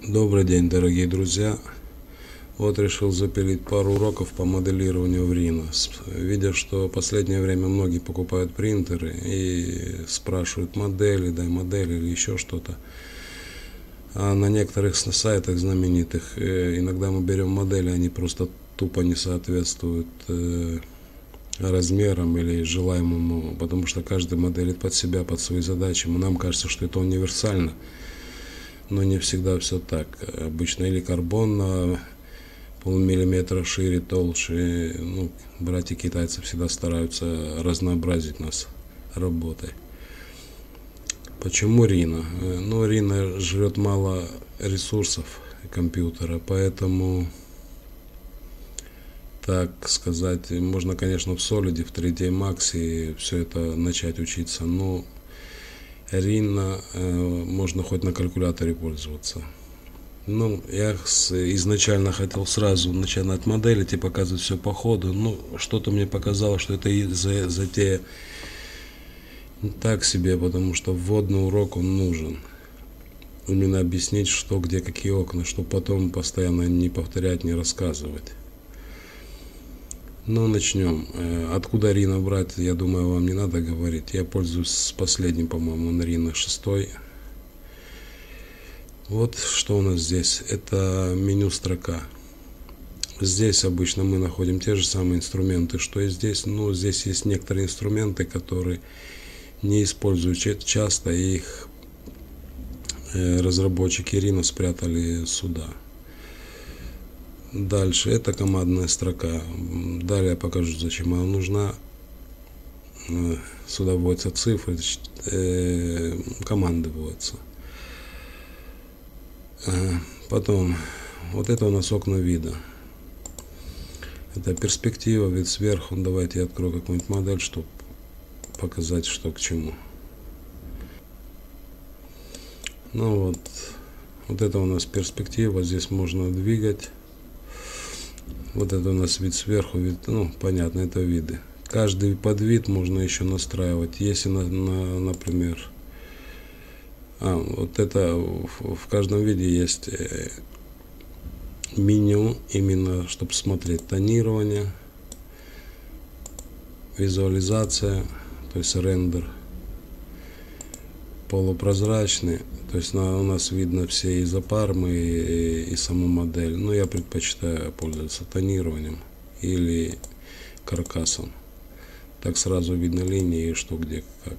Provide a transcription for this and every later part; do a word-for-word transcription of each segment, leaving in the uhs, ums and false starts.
Добрый день, дорогие друзья. Вот решил запилить пару уроков по моделированию в Rhino. Видя, что в последнее время многие покупают принтеры и спрашивают модели, дай модель или еще что-то. А на некоторых сайтах знаменитых иногда мы берем модели, они просто тупо не соответствуют размерам или желаемому, потому что каждый моделит под себя, под свои задачи. Нам кажется, что это универсально, но не всегда все так. Обычно или карбон на полмиллиметра шире, толще. Ну, братья-китайцы всегда стараются разнообразить нас работой. Почему Rhino? Ну, Rhino жрет мало ресурсов компьютера, поэтому, так сказать, можно, конечно, в Solid, в три дэ Max и все это начать учиться, но Rhino э, можно хоть на калькуляторе пользоваться. Ну, я изначально хотел сразу начинать моделить и показывать все по ходу, но что-то мне показало, что это затея так себе, потому что вводный урок он нужен. Именно объяснить, что, где, какие окна, чтобы потом постоянно не повторять, не рассказывать. Ну, начнем. Откуда Rhino брать, я думаю, вам не надо говорить. Я пользуюсь с последним, по-моему, на Rhino шесть. Вот что у нас здесь. Это меню строка. Здесь обычно мы находим те же самые инструменты, что и здесь. Но здесь есть некоторые инструменты, которые не используют часто, и их разработчики Rhino спрятали сюда. Дальше это командная строка. Далее я покажу, зачем она нужна. Сюда вводятся цифры, команды вводятся. Потом вот это у нас окна вида. Это перспектива, вид сверху. Давайте я открою какую-нибудь модель, чтобы показать, что к чему. Ну вот, вот это у нас перспектива. Здесь можно двигать. Вот это у нас вид сверху, вид, ну, понятно, это виды. Каждый подвид можно еще настраивать. Если, на, на, например, а, вот это в, в каждом виде есть меню, именно чтобы смотреть тонирование, визуализация, то есть рендер, полупрозрачный, то есть на, у нас видно все изопармы и, и, и саму модель, но я предпочитаю пользоваться тонированием или каркасом, так сразу видно линии, что где как.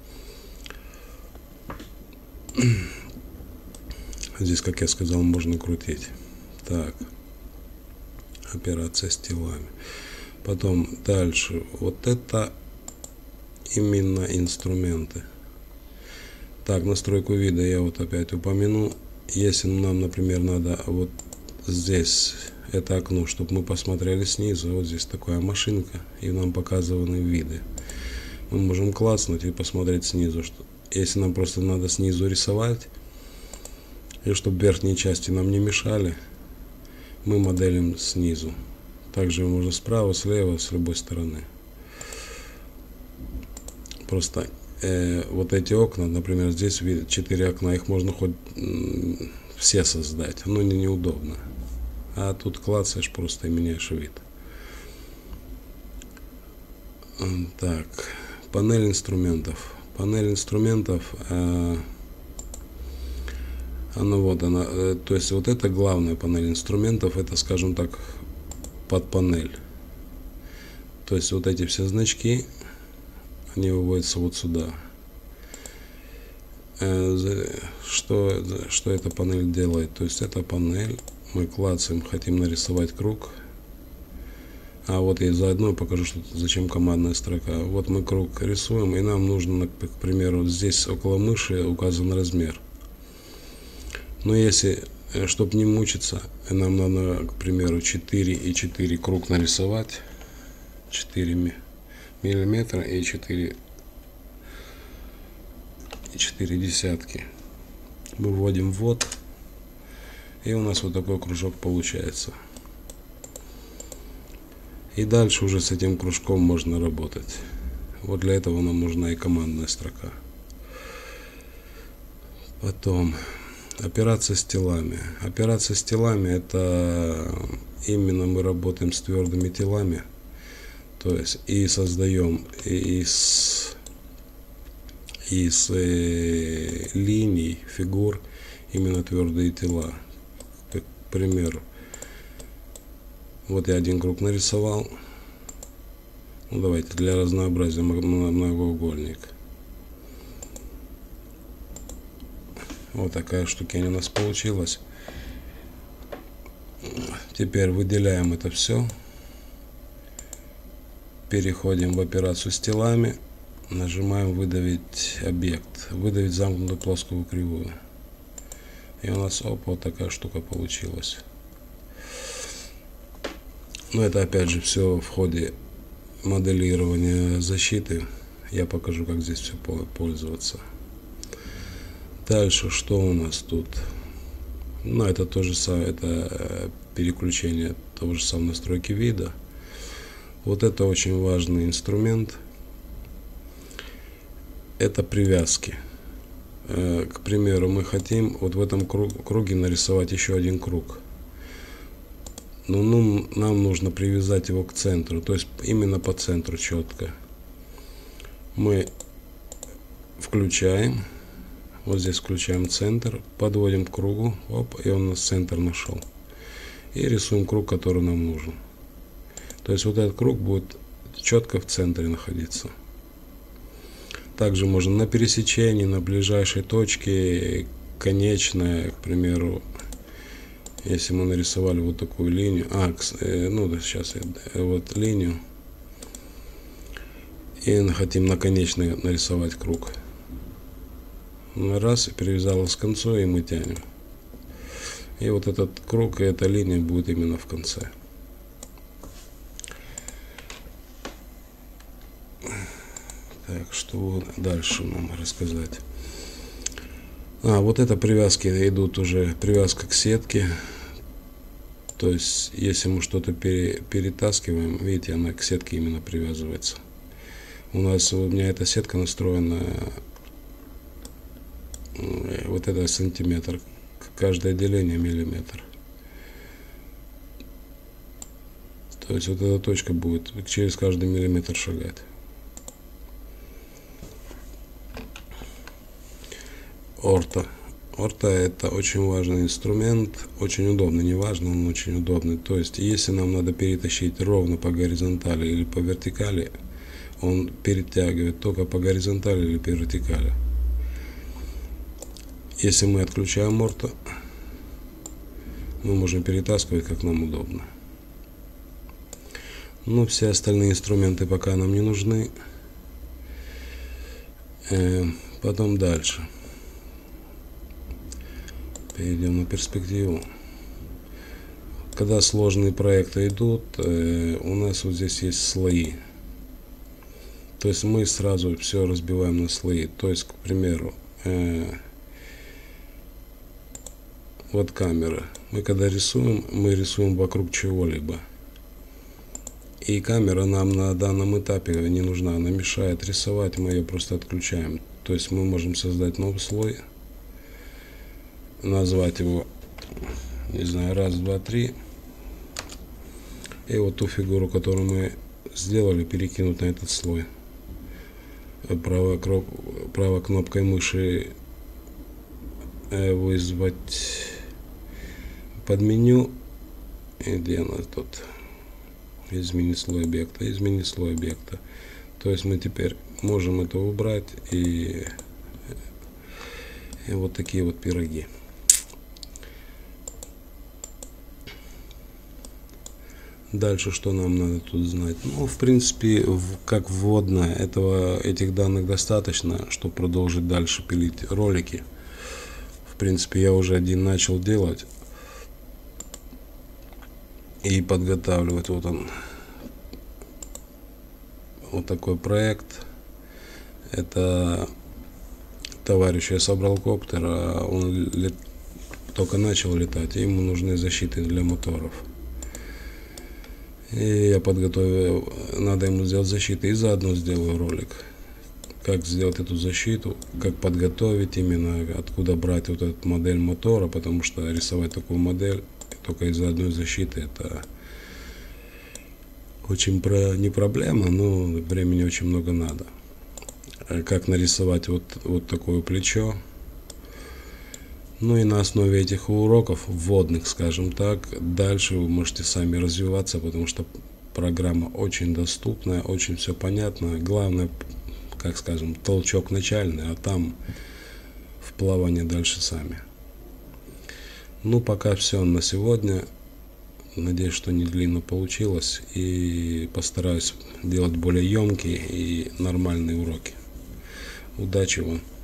Здесь, как я сказал, можно крутить. Так, операция с телами. Потом дальше, вот это именно инструменты. Так, настройку вида я вот опять упомяну. Если нам, например, надо вот здесь это окно, чтобы мы посмотрели снизу, вот здесь такая машинка, и нам показаны виды. Мы можем клацнуть и посмотреть снизу. Что, если нам просто надо снизу рисовать, и чтобы верхние части нам не мешали, мы моделим снизу. Также можно справа, слева, с любой стороны. Просто э, вот эти окна, например, здесь четыре окна, их можно хоть э, все создать, но не неудобно. А тут клацаешь просто и меняешь вид. Так, панель инструментов. Панель инструментов, э, она вот она, э, то есть вот это главная панель инструментов, это, скажем так, под панель. То есть вот эти все значки, они выводятся вот сюда. Э, что, что эта панель делает? То есть эта панель, мы клацаем, хотим нарисовать круг. А вот я заодно покажу, что, зачем командная строка. Вот мы круг рисуем, и нам нужно, к примеру, здесь около мыши указан размер. Но если, чтобы не мучиться, нам надо, к примеру, четыре и четыре круг нарисовать. четыре миллиметра и четыре, и четыре десятки. Мы вводим ввод, и у нас вот такой кружок получается. И дальше уже с этим кружком можно работать. Вот для этого нам нужна и командная строка. Потом Операция с телами. Операция с телами — это именно мы работаем с твердыми телами, то есть и создаем из, из э, линий, фигур именно твердые тела. К примеру, вот я один круг нарисовал. Ну, давайте для разнообразия многоугольник. Вот такая штука у нас получилась. Теперь выделяем это все. Переходим в операцию с телами. Нажимаем выдавить объект. Выдавить замкнутую плоскую кривую. И у нас, оп, вот такая штука получилась. Но это опять же все в ходе моделирования защиты. Я покажу, как здесь все пользоваться. Дальше что у нас тут? Ну, это то же самое, это переключение того же самого настройки вида. Вот это очень важный инструмент. Это привязки. К примеру, мы хотим вот в этом круге нарисовать еще один круг. Но ну, нам нужно привязать его к центру, то есть именно по центру четко. Мы включаем, вот здесь включаем центр, подводим к кругу, оп, и он у нас центр нашел. И рисуем круг, который нам нужен. То есть вот этот круг будет четко в центре находиться. Также можно на пересечении, на ближайшей точке, конечная, к примеру, если мы нарисовали вот такую линию, а, ну да, сейчас я, вот линию, и хотим на конечной нарисовать круг. Раз, и привязалась к концу, и мы тянем. И вот этот круг и эта линия будет именно в конце. Так, что дальше нам рассказать? А, вот это привязки идут уже, привязка к сетке. То есть, если мы что-то пере, перетаскиваем, видите, она к сетке именно привязывается. У нас, у меня эта сетка настроена, вот это сантиметр, каждое деление миллиметр. То есть, вот эта точка будет через каждый миллиметр шагать. Орто. Орто — это очень важный инструмент, очень удобный, не важно, он очень удобный. То есть, если нам надо перетащить ровно по горизонтали или по вертикали, он перетягивает только по горизонтали или по вертикали. Если мы отключаем орто, мы можем перетаскивать как нам удобно. Но все остальные инструменты пока нам не нужны. Потом дальше. Перейдем на перспективу. Когда сложные проекты идут, э, у нас вот здесь есть слои. То есть мы сразу все разбиваем на слои. То есть, к примеру, э, вот камера. Мы когда рисуем, мы рисуем вокруг чего-либо. И камера нам на данном этапе не нужна. Она мешает рисовать, мы ее просто отключаем. То есть мы можем создать новый слой. Назвать его, не знаю, раз, два, три. И вот ту фигуру, которую мы сделали, перекинуть на этот слой. Правой, правой кнопкой мыши вызвать под меню. И где у нас тут? Изменить слой объекта. Изменить слой объекта. То есть мы теперь можем это убрать. И, и вот такие вот пироги. Дальше что нам надо тут знать? Ну, в принципе, в, как вводное, этого, этих данных достаточно, чтобы продолжить дальше пилить ролики. В принципе, я уже один начал делать и подготавливать. Вот он, вот такой проект. Это товарищ, я собрал коптер, а он лет, только начал летать, и ему нужны защиты для моторов. И я подготовил, надо ему сделать защиту, и заодно сделаю ролик. как сделать эту защиту, как подготовить именно, откуда брать вот эту модель мотора, потому что рисовать такую модель только из-за одной защиты это очень про, не проблема, но времени очень много надо. Как нарисовать вот, вот такое плечо. Ну и на основе этих уроков, вводных, скажем так, дальше вы можете сами развиваться, потому что программа очень доступная, очень все понятно. Главное, как скажем, толчок начальный, а там в плавание дальше сами. Ну, пока все на сегодня. Надеюсь, что не длинно получилось. И постараюсь делать более емкие и нормальные уроки. Удачи вам!